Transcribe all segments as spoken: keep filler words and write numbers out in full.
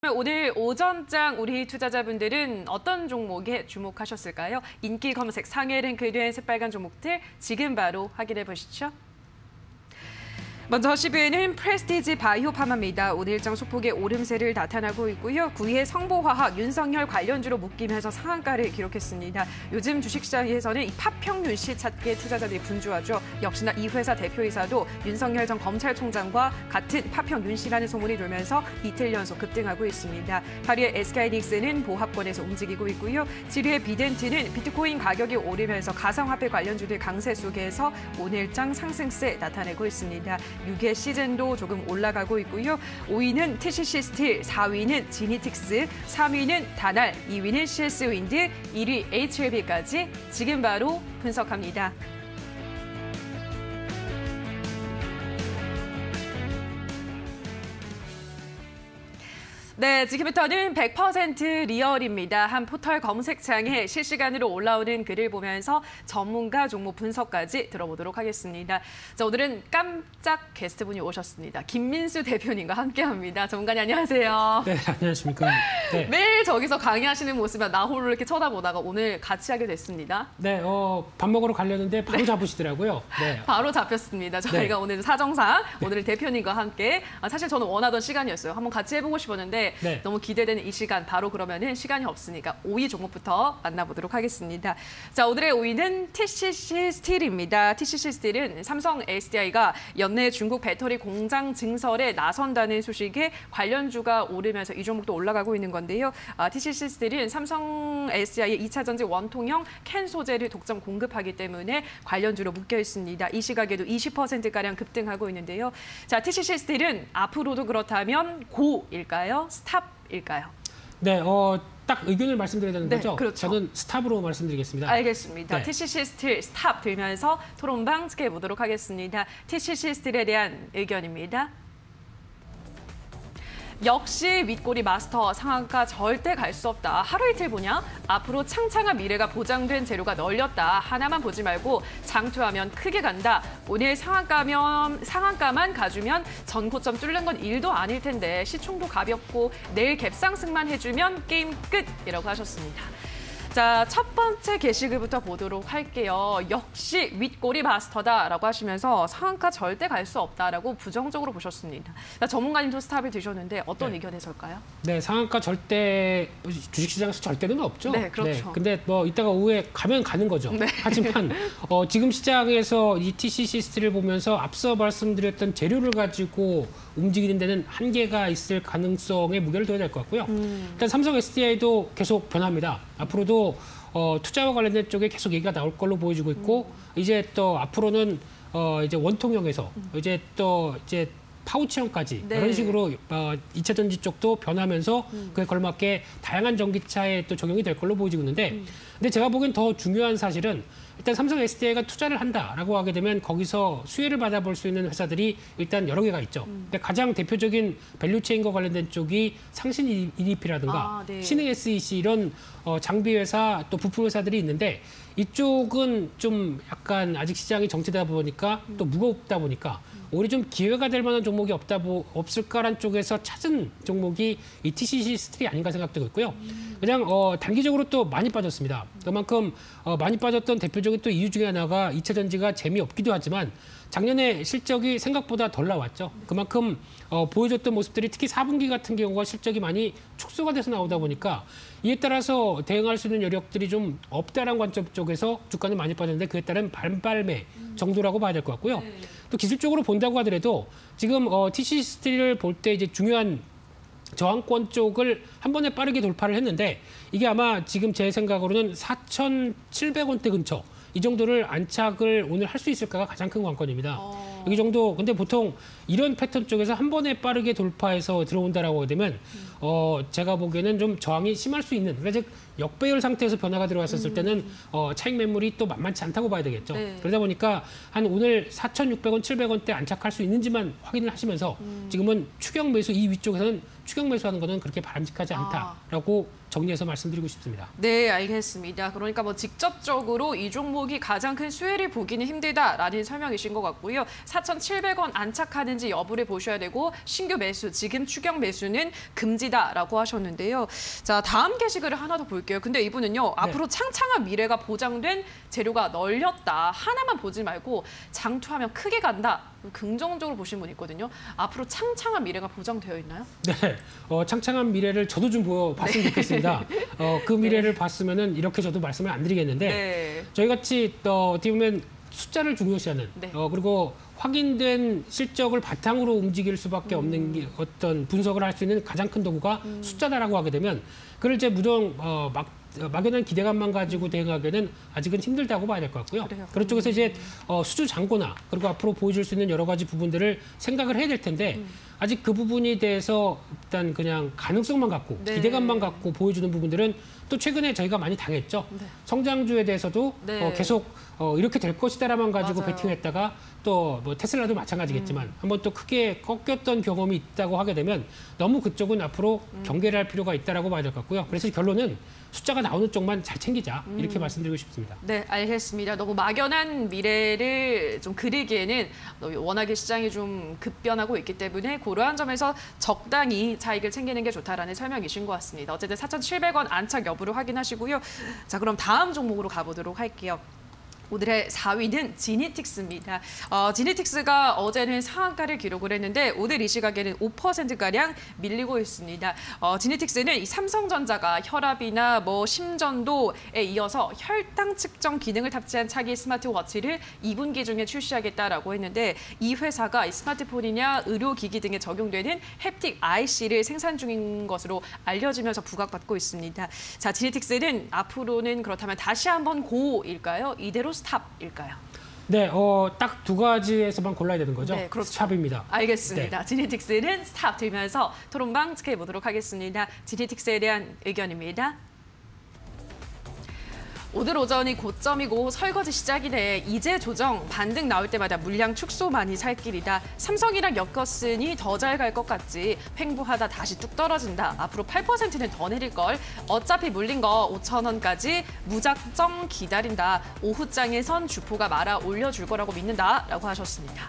오늘 오전장 우리 투자자분들은 어떤 종목에 주목하셨을까요? 인기 검색 상위 랭크된 새빨간 종목들 지금 바로 확인해 보시죠. 먼저 십위에는 프레스티지 바이오파마입니다. 오늘 일정 소폭의 오름세를 나타나고 있고요. 구 위에 성보화학, 윤석열 관련주로 묶이면서 상한가를 기록했습니다. 요즘 주식시장에서는 이 파평윤씨 찾기에 투자자들이 분주하죠. 역시나 이 회사 대표이사도 윤석열 전 검찰총장과 같은 파평윤씨라는 소문이 돌면서 이틀 연속 급등하고 있습니다. 팔 위에 에스케이하이닉스는 보합권에서 움직이고 있고요. 칠 위에 비덴트는 비트코인 가격이 오르면서 가상화폐 관련주들 강세 속에서 오늘장 상승세 나타내고 있습니다. 육 위의 시즌도 조금 올라가고 있고요. 오 위는 티씨씨 스틸, 사 위는 지니틱스, 삼 위는 다날, 이 위는 씨에스윈드, 일 위 에이치엘비까지 지금 바로 분석합니다. 네, 지금부터는 백 퍼센트 리얼입니다. 한 포털 검색창에 실시간으로 올라오는 글을 보면서 전문가 종목 분석까지 들어보도록 하겠습니다. 자, 오늘은 깜짝 게스트분이 오셨습니다. 김민수 대표님과 함께합니다. 전문가님 안녕하세요. 네, 안녕하십니까. 네. 매일 저기서 강의하시는 모습을 나홀로 이렇게 쳐다보다가 오늘 같이 하게 됐습니다. 네, 어, 밥 먹으러 가려는데 바로 네. 잡으시더라고요. 네. 바로 잡혔습니다. 저희가 네. 오늘 사정상 네. 오늘 대표님과 함께 사실 저는 원하던 시간이었어요. 한번 같이 해보고 싶었는데 네. 너무 기대되는 이 시간, 바로 그러면은 시간이 없으니까 오 위 종목부터 만나보도록 하겠습니다. 자, 오늘의 오 위는 티씨씨 스틸입니다. 티씨씨 스틸은 삼성 에스디아이가 연내 중국 배터리 공장 증설에 나선다는 소식에 관련주가 오르면서 이 종목도 올라가고 있는 건데요. 아, 티씨씨 스틸은 삼성 에스디아이의 이 차 전지 원통형 캔 소재를 독점 공급하기 때문에 관련주로 묶여 있습니다. 이 시각에도 이십 퍼센트가량 급등하고 있는데요. 자, 티씨씨 스틸은 앞으로도 그렇다면 고일까요? 스탑일까요? 네, 어, 딱 의견을 말씀드려야 되는 네, 거죠? 그렇죠. 저는 스탑으로 말씀드리겠습니다. 알겠습니다. 네. 티씨씨 스틸 스탑 들면서 토론방 시작해보도록 하겠습니다. 티씨씨 스틸에 대한 의견입니다. 역시 윗꼬리 마스터 상한가 절대 갈 수 없다. 하루 이틀 보냐? 앞으로 창창한 미래가 보장된 재료가 널렸다. 하나만 보지 말고 장투하면 크게 간다. 오늘 상한가면, 상한가만 가주면 전고점 뚫는 건 일도 아닐 텐데 시총도 가볍고 내일 갭상승만 해주면 게임 끝이라고 하셨습니다. 자, 첫 번째 게시글부터 보도록 할게요. 역시 윗꼬리 마스터다라고 하시면서 상한가 절대 갈 수 없다라고 부정적으로 보셨습니다. 자, 전문가님도 스탑을 드셨는데 어떤 네. 의견에서일까요? 네, 상한가 절대 주식시장에서 절대는 없죠. 네, 그렇죠. 네, 근데 뭐 이따가 오후에 가면 가는 거죠. 네. 하지만 어, 지금 시장에서 이 티씨씨 스틸을 보면서 앞서 말씀드렸던 재료를 가지고 움직이는 데는 한계가 있을 가능성에 무게를 둬야 될 것 같고요. 음. 일단 삼성 에스디아이도 계속 변합니다. 앞으로도 어, 투자와 관련된 쪽에 계속 얘기가 나올 걸로 보여지고 있고 음. 이제 또 앞으로는 어, 이제 원통형에서 음. 이제 또 이제 파우치형까지 네. 이런 식으로 어, 이 차 전지 쪽도 변하면서 음. 그에 걸맞게 다양한 전기차에 또 적용이 될 걸로 보여지고 있는데 음. 근데 제가 보기엔 더 중요한 사실은 일단 삼성 에스디아이가 투자를 한다라고 하게 되면 거기서 수혜를 받아볼 수 있는 회사들이 일단 여러 개가 있죠. 음. 근데 가장 대표적인 밸류체인과 관련된 쪽이 상신 이디피라든가 아, 네. 신흥 에스이씨 이런 어, 장비 회사 또 부품 회사들이 있는데 이쪽은 좀 약간 아직 시장이 정체되다 보니까 음. 또 무겁다 보니까 오히려 좀 기회가 될 만한 종목이 없다 보, 없을까란 쪽에서 찾은 종목이 이 티씨씨 스틸이 아닌가 생각되고 있고요. 음. 그냥 어, 단기적으로 또 많이 빠졌습니다. 그만큼 어, 많이 빠졌던 대표적인 또 이유 중에 하나가 이 차 전지가 재미없기도 하지만 작년에 실적이 생각보다 덜 나왔죠. 그만큼 어, 보여줬던 모습들이 특히 사 분기 같은 경우가 실적이 많이 축소가 돼서 나오다 보니까 이에 따라서 대응할 수 있는 여력들이 좀 없다라는 관점 쪽에서 주가는 많이 빠졌는데 그에 따른 반발매 정도라고 봐야 될 것 같고요. 네. 또 기술적으로 본다고 하더라도 지금 어, 티씨씨 스틸을 볼 때 이제 중요한 저항권 쪽을 한 번에 빠르게 돌파를 했는데 이게 아마 지금 제 생각으로는 사천칠백 원대 근처 이 정도를 안착을 오늘 할 수 있을까가 가장 큰 관건입니다. 어... 이 정도 근데 보통 이런 패턴 쪽에서 한 번에 빠르게 돌파해서 들어온다라고 되면 음. 어, 제가 보기에는 좀 저항이 심할 수 있는 그러니까 즉 역배열 상태에서 변화가 들어왔었을 음. 때는 어, 차익 매물이 또 만만치 않다고 봐야 되겠죠. 네. 그러다 보니까 한 오늘 사천육백 원, 칠백 원대 안착할 수 있는지만 확인을 하시면서 음. 지금은 추격 매수 이 위쪽에서는 추격 매수하는 거는 그렇게 바람직하지 않다라고 아. 정리해서 말씀드리고 싶습니다. 네, 알겠습니다. 그러니까 뭐 직접적으로 이 종목이 가장 큰 수혜를 보기는 힘들다라는 설명이신 것 같고요. 사천칠백 원 안착하는지 여부를 보셔야 되고 신규 매수, 지금 추격 매수는 금지다라고 하셨는데요. 자, 다음 게시글을 하나 더 볼게요. 근데 이분은요. 네. 앞으로 창창한 미래가 보장된 재료가 널렸다. 하나만 보지 말고 장투하면 크게 간다. 긍정적으로 보신 분 있거든요. 앞으로 창창한 미래가 보장되어 있나요? 네, 어, 창창한 미래를 저도 좀 보여봤으면 네. 좋겠습니다. 어, 그 미래를 네. 봤으면은 이렇게 저도 말씀을 안 드리겠는데 네. 저희 같이 어, 어떻게 보면 숫자를 중요시하는 네. 어, 그리고 확인된 실적을 바탕으로 움직일 수밖에 음. 없는 게 어떤 분석을 할 수 있는 가장 큰 도구가 음. 숫자다라고 하게 되면 그걸 이제 무정 어, 막 막연한 기대감만 가지고 대응하기에는 아직은 힘들다고 봐야 될 것 같고요. 그래요. 그런 쪽에서 이제 어, 수주 잔고나 그리고 앞으로 보여줄 수 있는 여러 가지 부분들을 생각을 해야 될 텐데 음. 아직 그 부분에 대해서 일단 그냥 가능성만 갖고 네. 기대감만 갖고 보여주는 부분들은 또 최근에 저희가 많이 당했죠. 네. 성장주에 대해서도 네. 어, 계속 어, 이렇게 될 것이다라만 가지고 맞아요. 베팅했다가 또 뭐 테슬라도 마찬가지겠지만 음. 한번 또 크게 꺾였던 경험이 있다고 하게 되면 너무 그쪽은 앞으로 음. 경계를 할 필요가 있다라고 봐야 될 것 같고요. 그래서 결론은 숫자가 나오는 쪽만 잘 챙기자 이렇게 음. 말씀드리고 싶습니다. 네, 알겠습니다. 너무 막연한 미래를 좀 그리기에는 워낙에 시장이 좀 급변하고 있기 때문에 그러한 점에서 적당히 차익을 챙기는 게 좋다라는 설명이신 것 같습니다. 어쨌든 사천칠백 원 안착 여부를 확인하시고요. 자, 그럼 다음 종목으로 가보도록 할게요. 오늘의 사 위는 지니틱스입니다. 어, 지니틱스가 어제는 상한가를 기록을 했는데 오늘 이 시각에는 오 퍼센트가량 밀리고 있습니다. 어, 지니틱스는 이 삼성전자가 혈압이나 뭐 심전도에 이어서 혈당 측정 기능을 탑재한 차기 스마트워치를 이 분기 중에 출시하겠다라고 했는데 이 회사가 이 스마트폰이냐 의료기기 등에 적용되는 햅틱 아이씨를 생산 중인 것으로 알려지면서 부각받고 있습니다. 자, 지니틱스는 앞으로는 그렇다면 다시 한번 고일까요? 이대로 스탑일까요? 네, 어, 딱 두 가지에서만 골라야 되는 거죠? 네, 그렇죠. 스탑입니다. 알겠습니다. 네. 지니틱스는 스탑 들면서 토론방 지켜보도록 하겠습니다. 지니틱스에 대한 의견입니다. 오늘 오전이 고점이고 설거지 시작이네. 이제 조정, 반등 나올 때마다 물량 축소 많이 살 길이다. 삼성이랑 엮었으니 더 잘 갈 것 같지. 횡보하다 다시 뚝 떨어진다. 앞으로 팔 퍼센트는 더 내릴걸. 어차피 물린 거 오천 원까지 무작정 기다린다. 오후장에선 주포가 말아 올려줄 거라고 믿는다. 라고 하셨습니다.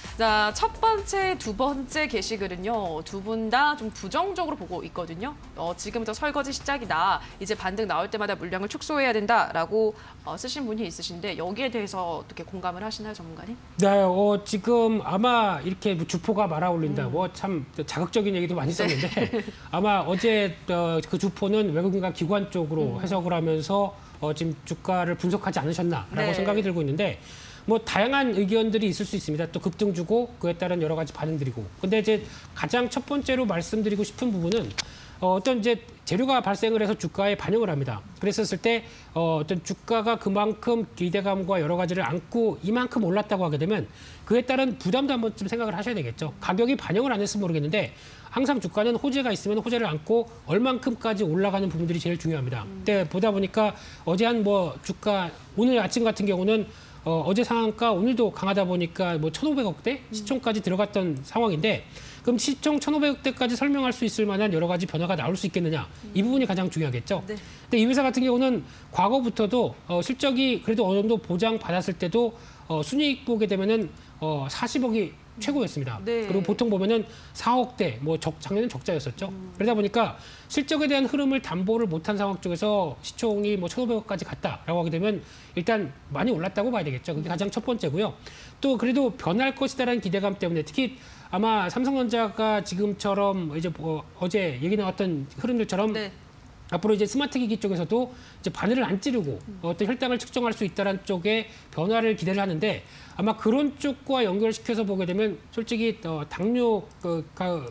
자, 첫 번째, 두 번째 게시글은요. 두 분 다 좀 부정적으로 보고 있거든요. 어, 지금부터 설거지 시작이다. 이제 반등 나올 때마다 물량을 축소해야 된다라고 어, 쓰신 분이 있으신데 여기에 대해서 어떻게 공감을 하시나요, 전문가님? 네, 어, 지금 아마 이렇게 주포가 말아 올린다. 음. 뭐 참 자극적인 얘기도 많이 썼는데 네. 아마 어제 어, 그 주포는 외국인과 기관 쪽으로 음. 해석을 하면서 어, 지금 주가를 분석하지 않으셨나라고 네. 생각이 들고 있는데 뭐 다양한 의견들이 있을 수 있습니다. 또 급등 주고 그에 따른 여러 가지 반응들이고. 근데 이제 가장 첫 번째로 말씀드리고 싶은 부분은 어, 어떤 이제 재료가 발생을 해서 주가에 반영을 합니다. 그랬었을 때 어, 어떤 주가가 그만큼 기대감과 여러 가지를 안고 이만큼 올랐다고 하게 되면 그에 따른 부담도 한번 좀 생각을 하셔야 되겠죠. 가격이 반영을 안 했으면 모르겠는데 항상 주가는 호재가 있으면 호재를 안고 얼만큼까지 올라가는 부분들이 제일 중요합니다. 음. 그때 보다 보니까 어제 한 뭐 주가 오늘 아침 같은 경우는 어, 어제 상한가 오늘도 강하다 보니까 뭐 천오백억대 시총까지 들어갔던 상황인데 그럼 시총 천오백억대까지 설명할 수 있을 만한 여러 가지 변화가 나올 수 있겠느냐 이 부분이 가장 중요하겠죠. 네. 근데 이 회사 같은 경우는 과거부터도 어, 실적이 그래도 어느 정도 보장받았을 때도 어, 순이익 보게 되면은 어, 사십억이 최고였습니다. 네. 그리고 보통 보면은 사억대, 뭐 적, 작년엔 적자였었죠. 음. 그러다 보니까 실적에 대한 흐름을 담보를 못한 상황 쪽에서 시총이 뭐 천오백억까지 갔다라고 하게 되면 일단 많이 올랐다고 봐야 되겠죠. 그게 가장 첫 번째고요. 또 그래도 변할 것이다라는 기대감 때문에 특히 아마 삼성전자가 지금처럼 이제 뭐 어제 얘기 나왔던 흐름들처럼 네. 앞으로 이제 스마트 기기 쪽에서도 이제 바늘을 안 찌르고 어떤 혈당을 측정할 수 있다는 쪽에 변화를 기대를 하는데 아마 그런 쪽과 연결시켜서 보게 되면 솔직히 어, 당뇨 그, 그,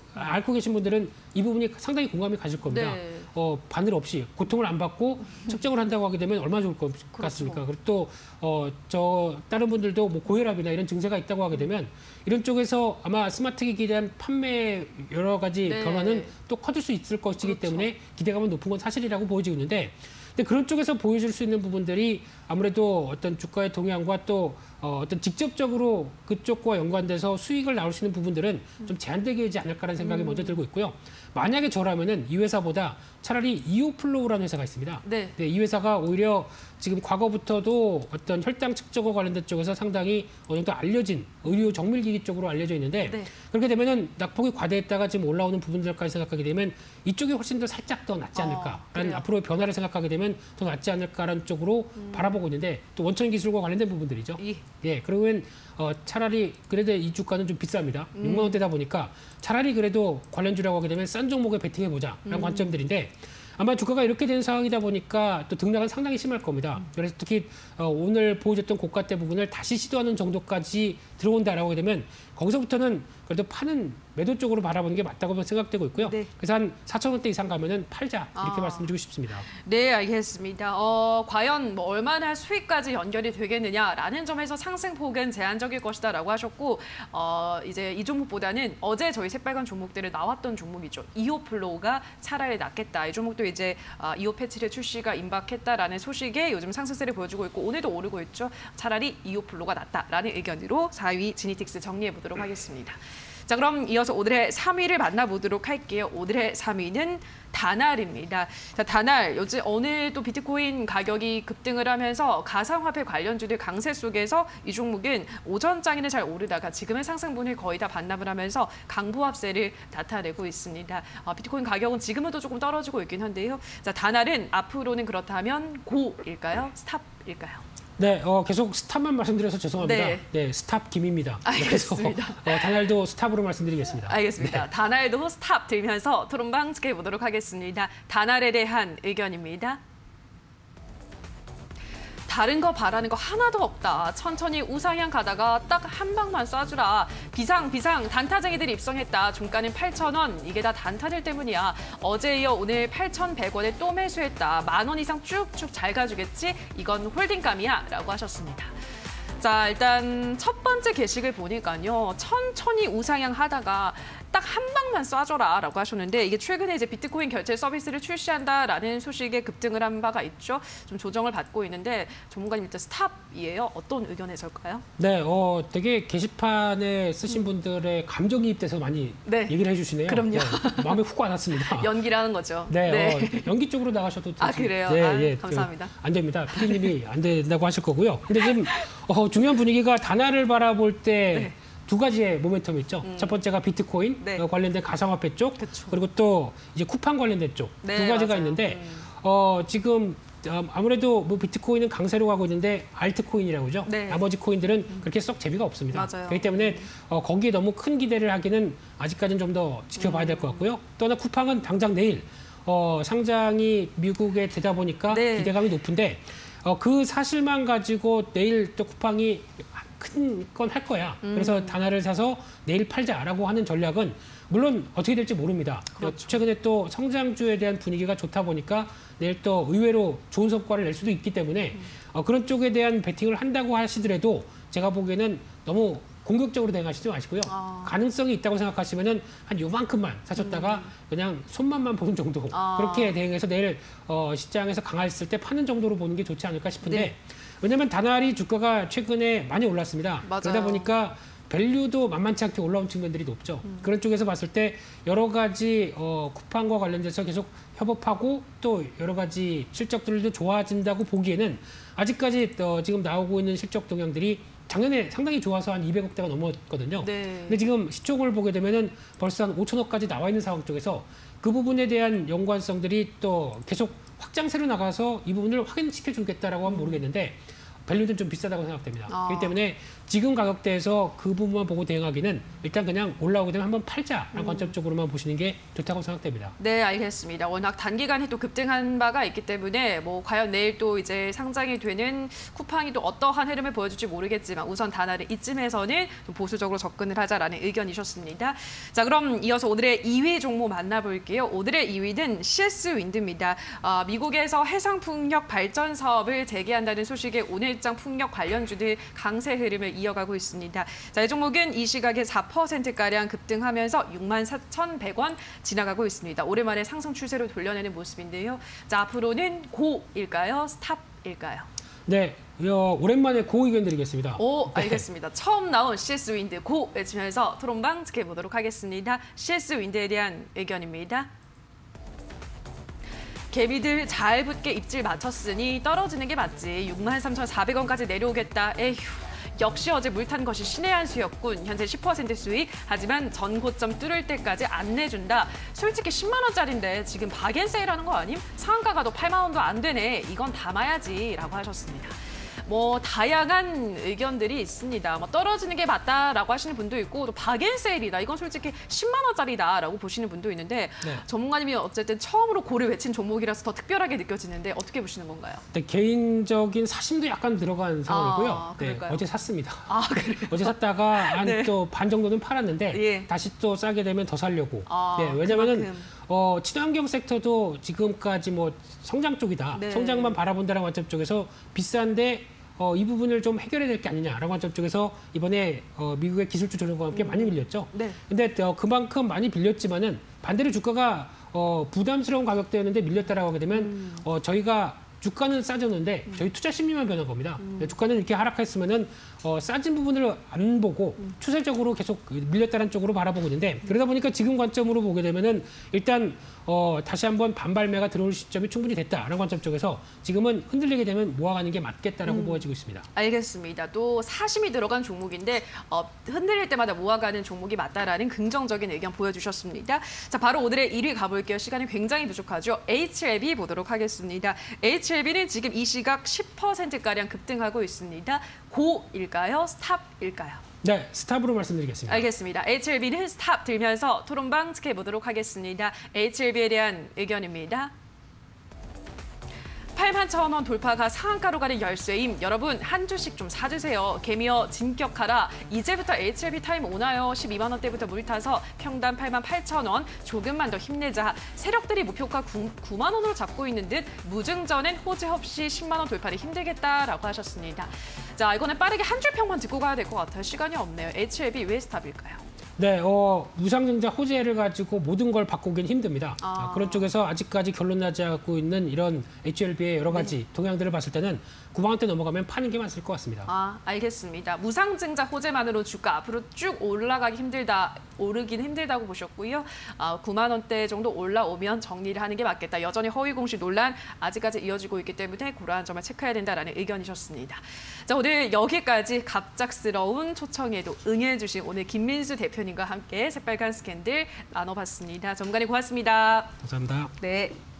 앓고 계신 분들은 이 부분이 상당히 공감이 가실 겁니다. 네. 어, 바늘 없이 고통을 안 받고 측정을 한다고 하게 되면 얼마나 좋을 것 같습니까? 그렇죠. 그리고 또 어, 저 다른 분들도 뭐 고혈압이나 이런 증세가 있다고 하게 되면 이런 쪽에서 아마 스마트 기기에 대한 판매 여러 가지 네. 변화는 또 커질 수 있을 것이기 그렇죠. 때문에 기대감은 높은 건 사실이라고 보여지고 있는데 근데 그런 쪽에서 보여줄 수 있는 부분들이 아무래도 어떤 주가의 동향과 또 어, 어떤 직접적으로 그쪽과 연관돼서 수익을 나올 수 있는 부분들은 좀 제한되게 하지 않을까라는 생각이 음. 먼저 들고 있고요. 만약에 저라면은 이 회사보다 차라리 이오플로우라는 회사가 있습니다. 네. 네, 이 회사가 오히려 지금 과거부터도 어떤 혈당 측정과 관련된 쪽에서 상당히 어느 정도 알려진 의료 정밀기기 쪽으로 알려져 있는데 네. 그렇게 되면은 낙폭이 과대했다가 지금 올라오는 부분들까지 생각하게 되면 이쪽이 훨씬 더 살짝 더 낫지 않을까라는 어, 앞으로의 변화를 생각하게 되면 더 낫지 않을까라는 쪽으로 음. 바라보고 있는데 또 원천 기술과 관련된 부분들이죠. 이. 예, 그러면 어, 차라리 그래도 이 주가는 좀 비쌉니다. 음. 육만 원대다 보니까 차라리 그래도 관련주라고 하게 되면 싼 종목에 베팅해보자라는 음. 관점들인데 아마 주가가 이렇게 된 상황이다 보니까 또 등락은 상당히 심할 겁니다. 그래서 특히 어, 오늘 보여줬던 고가대 부분을 다시 시도하는 정도까지 들어온다라고 하게 되면 거기서부터는 그래도 파는 매도 쪽으로 바라보는 게 맞다고 생각되고 있고요. 네. 그래서 한 사천 원대 이상 가면은 팔자 이렇게 아. 말씀드리고 싶습니다. 네, 알겠습니다. 어, 과연 뭐 얼마나 수익까지 연결이 되겠느냐라는 점에서 상승폭은 제한적일 것이다라고 하셨고 어, 이제 이 종목보다는 어제 저희 새빨간 종목들을 나왔던 종목이죠. 이오플로우가 차라리 낫겠다. 이 종목도 이제 어, 이오 패치의 출시가 임박했다라는 소식에 요즘 상승세를 보여주고 있고 오늘도 오르고 있죠. 차라리 이오플로우가 낫다라는 의견으로 사 위 지니틱스 정리해 보도록 하겠습니다. 자, 그럼 이어서 오늘의 삼 위를 만나보도록 할게요. 오늘의 삼 위는 다날입니다. 자, 다날, 요즘 오늘 또 비트코인 가격이 급등을 하면서 가상화폐 관련주들 강세 속에서 이 종목은 오전장에는 잘 오르다가 지금은 상승분을 거의 다 반납을 하면서 강보합세를 나타내고 있습니다. 어, 비트코인 가격은 지금은 또 조금 떨어지고 있긴 한데요. 자, 다날은 앞으로는 그렇다면 고일까요? 스탑일까요? 네, 어, 계속 스탑만 말씀드려서 죄송합니다. 네, 네 스탑 김입니다. 알겠습니다. 그래서 어, 다날도 스탑으로 말씀드리겠습니다. 알겠습니다. 네. 다날도 스탑 들면서 토론방 지켜보도록 하겠습니다. 다날에 대한 의견입니다. 다른 거 바라는 거 하나도 없다. 천천히 우상향 가다가 딱 한 방만 쏴주라. 비상 비상 단타쟁이들이 입성했다. 종가는 팔천 원. 이게 다 단타들 때문이야. 어제 이어 오늘 팔천백 원에 또 매수했다. 만 원 이상 쭉쭉 잘 가주겠지? 이건 홀딩감이야. 라고 하셨습니다. 자, 일단 첫 번째 게시글 보니까요. 천천히 우상향 하다가 딱 한 방만 쏴줘라 라고 하셨는데 이게 최근에 이제 비트코인 결제 서비스를 출시한다라는 소식에 급등을 한 바가 있죠. 좀 조정을 받고 있는데 전문가님 일단 스탑이에요. 어떤 의견에서일까요? 네, 어, 되게 게시판에 쓰신 분들의 감정이입돼서 많이 네. 얘기를 해주시네요. 그럼요. 네, 마음에 훅 와닿습니다. 연기라는 거죠. 네, 네. 어, 연기 쪽으로 나가셔도 되지. 아, 그래요? 네, 아, 예, 감사합니다. 안 됩니다. 피디님이 안 된다고 하실 거고요. 근데 지금 어, 중요한 분위기가 다날을 바라볼 때 네. 두 가지의 모멘텀이 있죠. 음. 첫 번째가 비트코인 네. 관련된 가상화폐 쪽, 그쵸. 그리고 또 이제 쿠팡 관련된 쪽 두 네, 가지가 맞아요. 있는데 음. 어, 지금 아무래도 뭐 비트코인은 강세로 가고 있는데 알트코인이라고 하죠. 네. 나머지 코인들은 음. 그렇게 썩 재미가 없습니다. 맞아요. 그렇기 때문에 어, 거기에 너무 큰 기대를 하기는 아직까지는 좀 더 지켜봐야 될 것 같고요. 또 하나 쿠팡은 당장 내일 어, 상장이 미국에 되다 보니까 네. 기대감이 높은데 어, 그 사실만 가지고 내일 또 쿠팡이 큰 건 할 거야. 음. 그래서 다날을 사서 내일 팔자라고 하는 전략은 물론 어떻게 될지 모릅니다. 그렇죠. 최근에 또 성장주에 대한 분위기가 좋다 보니까 내일 또 의외로 좋은 성과를 낼 수도 있기 때문에 음. 어, 그런 쪽에 대한 베팅을 한다고 하시더라도 제가 보기에는 너무 공격적으로 대응하시지 마시고요. 아. 가능성이 있다고 생각하시면은 한 요만큼만 사셨다가 음. 그냥 손맛만 보는 정도 아. 그렇게 대응해서 내일 어, 시장에서 강했을 때 파는 정도로 보는 게 좋지 않을까 싶은데 네. 왜냐하면 다날이 주가가 최근에 많이 올랐습니다. 맞아요. 그러다 보니까 밸류도 만만치 않게 올라온 측면들이 높죠. 음. 그런 쪽에서 봤을 때 여러 가지 어, 쿠팡과 관련돼서 계속 협업하고 또 여러 가지 실적들도 좋아진다고 보기에는 아직까지 어, 지금 나오고 있는 실적 동향들이 작년에 상당히 좋아서 한 이백억대가 넘었거든요. 네. 근데 지금 시총을 보게 되면은 벌써 한 오천억까지 나와 있는 상황 쪽에서 그 부분에 대한 연관성들이 또 계속 확장세로 나가서 이 부분을 확인시켜 주겠다라고 하면 모르겠는데 밸류는 좀 비싸다고 생각됩니다. 아. 그렇기 때문에 지금 가격대에서 그 부분만 보고 대응하기는 일단 그냥 올라오게 되면 한번 팔자라는 음. 관점 쪽으로만 보시는 게 좋다고 생각됩니다. 네, 알겠습니다. 워낙 단기간에 또 급등한 바가 있기 때문에 뭐 과연 내일 또 이제 상장이 되는 쿠팡이 또 어떠한 흐름을 보여줄지 모르겠지만 우선 다날은 이쯤에서는 좀 보수적으로 접근을 하자라는 의견이셨습니다. 자, 그럼 이어서 오늘의 이 위 종목 만나볼게요. 오늘의 이 위는 씨에스 윈드입니다. 어, 미국에서 해상풍력 발전 사업을 재개한다는 소식에 오늘 일장 풍력 관련주들 강세 흐름을 이어가고 있습니다. 자, 이 종목은 이 시각에 사 퍼센트가량 급등하면서 육만 사천백 원 지나가고 있습니다. 오랜만에 상승 추세로 돌려내는 모습인데요. 자, 앞으로는 고일까요? 스탑일까요? 네, 어, 오랜만에 고 의견 드리겠습니다. 오, 알겠습니다. 네. 처음 나온 씨에스 윈드 고 외치면서 토론방 지켜보도록 하겠습니다. 씨에스 윈드에 대한 의견입니다. 개미들 잘 붙게 입질 맞췄으니 떨어지는 게 맞지. 육만 삼천사백 원까지 내려오겠다. 에휴. 역시 어제 물탄 것이 신의 한 수였군. 현재 십 퍼센트 수익. 하지만 전 고점 뚫을 때까지 안 내준다. 솔직히 십만 원짜리인데 지금 박앤세일하는 거 아님? 상한가가 도 팔만 원도 안 되네. 이건 담아야지 라고 하셨습니다. 뭐 다양한 의견들이 있습니다. 뭐 떨어지는 게 맞다라고 하시는 분도 있고 또 박앤세일이다. 이건 솔직히 십만 원짜리다라고 보시는 분도 있는데 네. 전문가님이 어쨌든 처음으로 고를 외친 종목이라서 더 특별하게 느껴지는데 어떻게 보시는 건가요? 네, 개인적인 사심도 약간 들어간 상황이고요. 아, 네, 어제 샀습니다. 아, 그래요? 어제 샀다가 한 또 반 네. 정도는 팔았는데 예. 다시 또 싸게 되면 더 사려고. 아, 네, 왜냐면은 어, 친환경 섹터도 지금까지 뭐 성장 쪽이다. 네. 성장만 바라본다는 관점 쪽에서 비싼데 어, 이 부분을 좀 해결해야 될 게 아니냐라는 관점 쪽에서 이번에 어, 미국의 기술주 조정과 함께 음. 많이 빌렸죠. 네. 근데 어, 그만큼 많이 빌렸지만은 반대로 주가가 어, 부담스러운 가격대였는데 밀렸다라고 하게 되면 음. 어, 저희가 주가는 싸졌는데 음. 저희 투자 심리만 변한 겁니다. 음. 주가는 이렇게 하락했으면은 어, 싸진 부분을 안 보고 음. 추세적으로 계속 밀렸다는 쪽으로 바라보고 있는데 음. 그러다 보니까 지금 관점으로 보게 되면은 일단 어, 다시 한번 반발매가 들어올 시점이 충분히 됐다라는 관점 쪽에서 지금은 흔들리게 되면 모아가는 게 맞겠다라고 음. 보여지고 있습니다. 알겠습니다. 또 사심이 들어간 종목인데 어, 흔들릴 때마다 모아가는 종목이 맞다라는 긍정적인 의견 보여주셨습니다. 자, 바로 오늘의 일 위 가볼게요. 시간이 굉장히 부족하죠. 에이치엘비 보도록 하겠습니다. 에이치엘비는 지금 이 시각 십 퍼센트가량 급등하고 있습니다. 고일까요? 스탑일까요? 네, 스탑으로 말씀드리겠습니다. 알겠습니다. 에이치엘비는 스탑 들면서 토론방 지켜보도록 하겠습니다. 에이치엘비에 대한 의견입니다. 팔만 천 원 돌파가 상한가로 가는 열쇠임. 여러분 한 주씩 좀 사주세요. 개미어 진격하라. 이제부터 에이치엘비 타임 오나요? 십이만 원대부터 물 타서 평단 팔만 팔천 원. 조금만 더 힘내자. 세력들이 목표가 구만 원으로 잡고 있는 듯 무증전엔 호재 없이 십만 원 돌파는 힘들겠다라고 하셨습니다. 자, 이거는 빠르게 한 줄 평만 듣고 가야 될 것 같아요. 시간이 없네요. 에이치엘비 왜 스탑일까요? 네, 어, 무상증자 호재를 가지고 모든 걸 바꾸긴 힘듭니다. 아. 그런 쪽에서 아직까지 결론 나지 않고 있는 이런 에이치엘비의 여러 가지 네. 동향들을 봤을 때는 구만 원대 넘어가면 파는 게 맞을 것 같습니다. 아, 알겠습니다. 무상증자 호재만으로 주가 앞으로 쭉 올라가기 힘들다, 오르긴 힘들다고 보셨고요. 아, 구만 원대 정도 올라오면 정리를 하는 게 맞겠다. 여전히 허위 공시 논란 아직까지 이어지고 있기 때문에 그러한 점을 체크해야 된다라는 의견이셨습니다. 자, 오늘 여기까지 갑작스러운 초청에도 응해주신 오늘 김민수 대표님과 함께 새빨간 스캔들 나눠봤습니다. 전문가님 고맙습니다. 감사합니다. 네.